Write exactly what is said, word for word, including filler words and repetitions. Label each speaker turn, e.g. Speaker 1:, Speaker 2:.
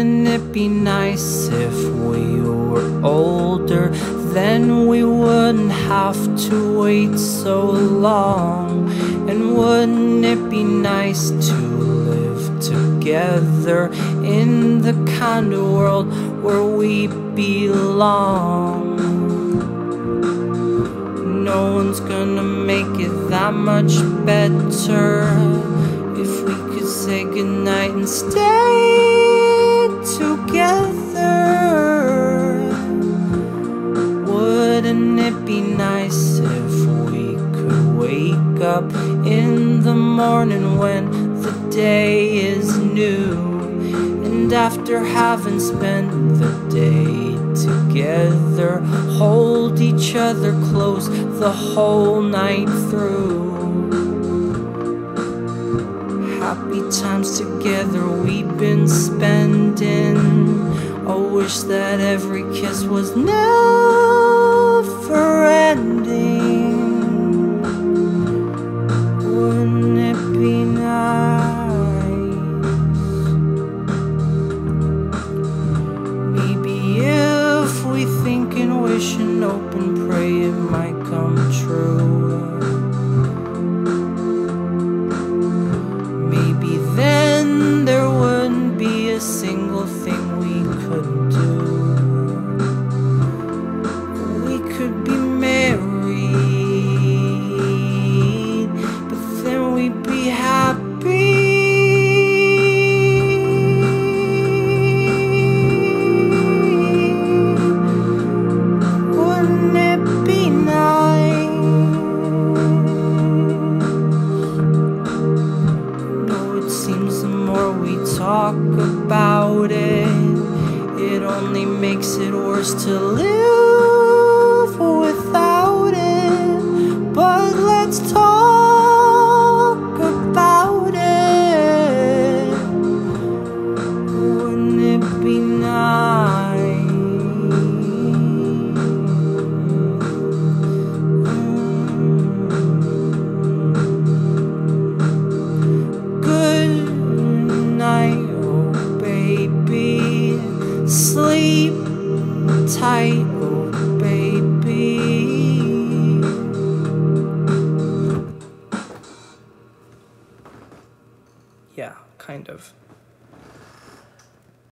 Speaker 1: Wouldn't it be nice if we were older? Then we wouldn't have to wait so long. And wouldn't it be nice to live together in the kind of world where we belong? No one's gonna make it that much better if we could say goodnight and stay together. Wouldn't it be nice if we could wake up in the morning when the day is new, and after having spent the day together, hold each other close the whole night through? Happy times together we've been spending. I wish that every kiss was never ending. Wouldn't it be nice? Maybe if we think and wish and hope and pray, it might come true. Maybe then there wouldn't be a single thing we couldn't do. We could be married, but then we'd be happy. Wouldn't it be nice? Seems the more we talk about it, it only makes it worse to live without it. But let's talk about it. Wouldn't it be nice? Sleep tight